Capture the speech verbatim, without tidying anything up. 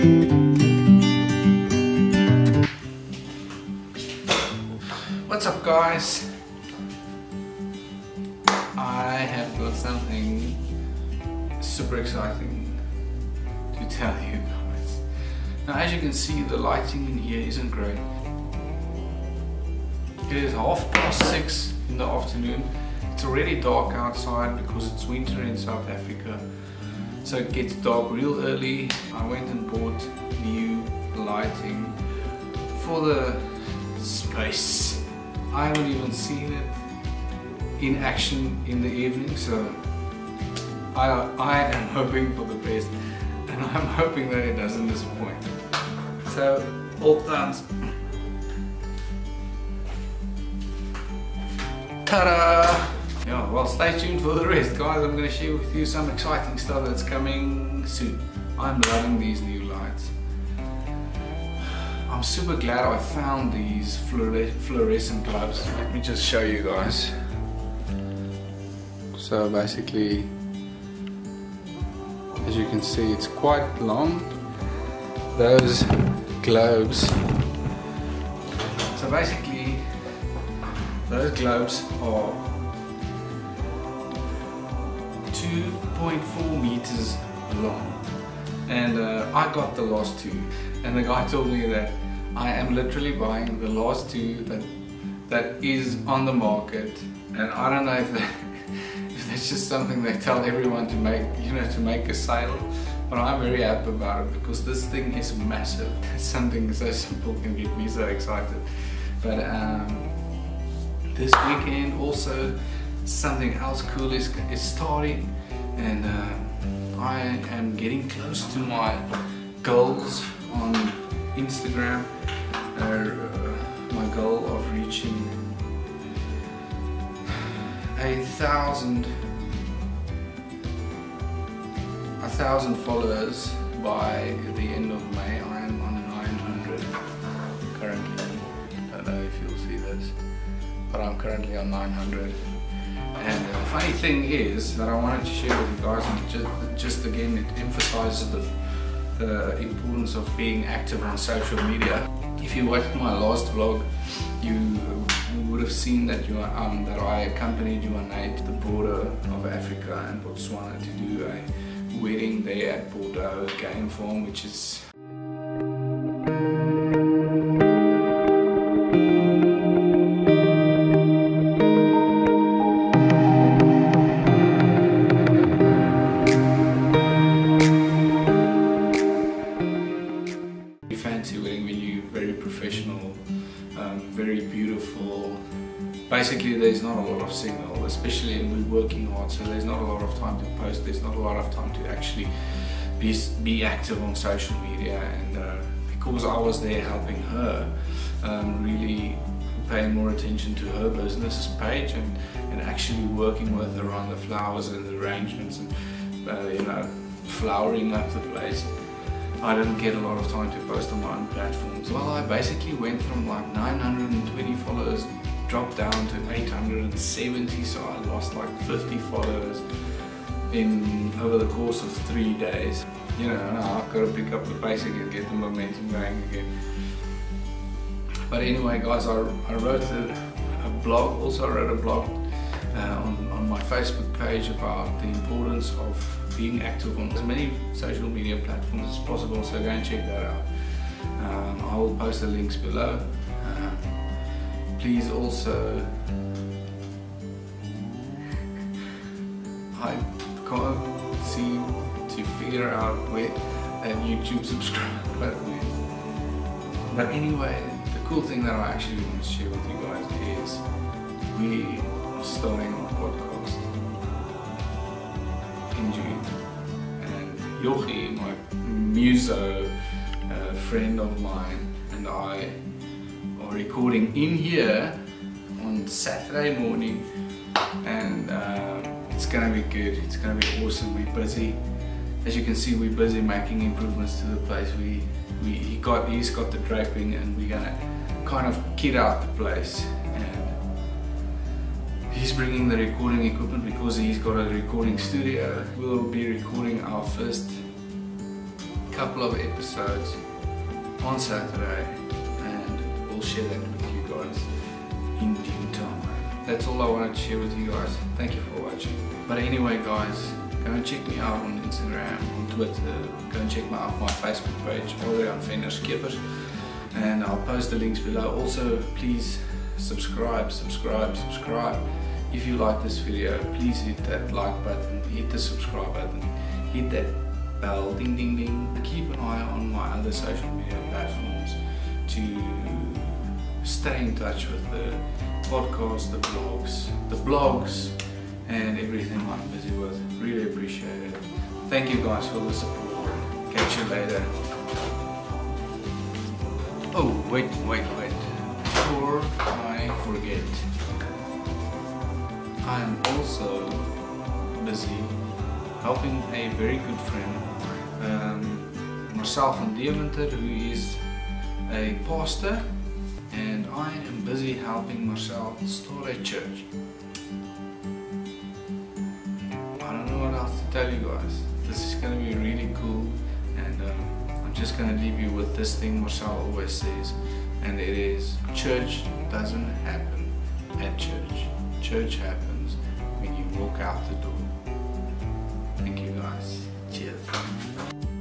What's up, guys? I have got something super exciting to tell you guys. Now, as you can see, the lighting in here isn't great. It is half past six in the afternoon. It's already dark outside because it's winter in South Africa, so it gets dark real early. I went and bought new lighting for the space. I haven't even seen it in action in the evening, so I, I am hoping for the best, and I'm hoping that it doesn't disappoint. So, all thumbs. Ta-da! Yeah, well, stay tuned for the rest, guys. I'm going to share with you some exciting stuff that's coming soon. I'm loving these new lights. I'm super glad I found these fluores fluorescent globes. Let me just show you guys. So basically, as you can see, it's quite long. Those globes. So basically, those globes are two point four meters long, and uh, I got the last two, and the guy told me that I am literally buying the last two that that is on the market, and I don't know if, that, if that's just something they tell everyone to make, you know, to make a sale, but I'm very happy about it because this thing is massive. Something so simple can get me so excited. But um, this weekend also something else cool is, is starting, and uh, I am getting close to my goals on Instagram. Uh, uh, my goal of reaching a thousand a thousand followers by the end of May. I am on nine hundred currently. I don't know if you'll see this, but I'm currently on nine hundred. And the funny thing is that I wanted to share with you guys, and just, just again it emphasizes the, the importance of being active on social media. If you watched my last vlog, you would have seen that you are, um, that I accompanied Joanne to the border of Africa and Botswana to do a wedding there at Bordeaux Game Farm, which is fancy wedding venue, very professional, um, very beautiful. Basically, there's not a lot of signal, especially and we're working hard, so there's not a lot of time to post, there's not a lot of time to actually be, be active on social media. And uh, because I was there helping her, um, really paying more attention to her business page and, and actually working with her on the flowers and the arrangements and uh, you know, flowering up the place, I didn't get a lot of time to post on my own platforms. Well, I basically went from like nine hundred twenty followers, dropped down to eight hundred seventy, so I lost like fifty followers in over the course of three days. You know, I've got to pick up the pace again, get the momentum going again. But anyway, guys, I, I wrote a, a blog, also I wrote a blog uh, on, on my Facebook page about the importance of being active on as many social media platforms as possible, so go and check that out. Um, I will post the links below. Um, please also, I can't seem to figure out where that YouTube subscribe button is. But anyway, the cool thing that I actually want to share with you guys is we are starting a podcast in June, and Yochi, my muso uh, friend of mine, and I are recording in here on Saturday morning, and uh, it's gonna be good, it's gonna be awesome. We're busy, as you can see, we're busy making improvements to the place. We, we he got, he's got the draping, and we're gonna kind of kit out the place. He's bringing the recording equipment because he's got a recording studio. We'll be recording our first couple of episodes on Saturday, and we'll share that with you guys in due time. That's all I wanted to share with you guys. Thank you for watching. But anyway guys, go and check me out on Instagram, on Twitter, go and check my, out my Facebook page, Adriaan Venter Skeepers, and I'll post the links below. Also, please subscribe, subscribe, subscribe. If you like this video, please hit that like button, hit the subscribe button, hit that bell, ding ding ding. Keep an eye on my other social media platforms to stay in touch with the podcasts, the blogs, the blogs, and everything I'm busy with. Really appreciate it. Thank you guys for the support. Catch you later. Oh, wait, wait, wait. Before I forget, I'm also busy helping a very good friend, um, Marcel van Deventer, who is a pastor, and I am busy helping Marcel start a church. I don't know what else to tell you guys. This is going to be really cool, and um, I'm just going to leave you with this thing Marcel always says, and it is, church doesn't happen at church. Church happens when you walk out the door. Thank you guys. Cheers.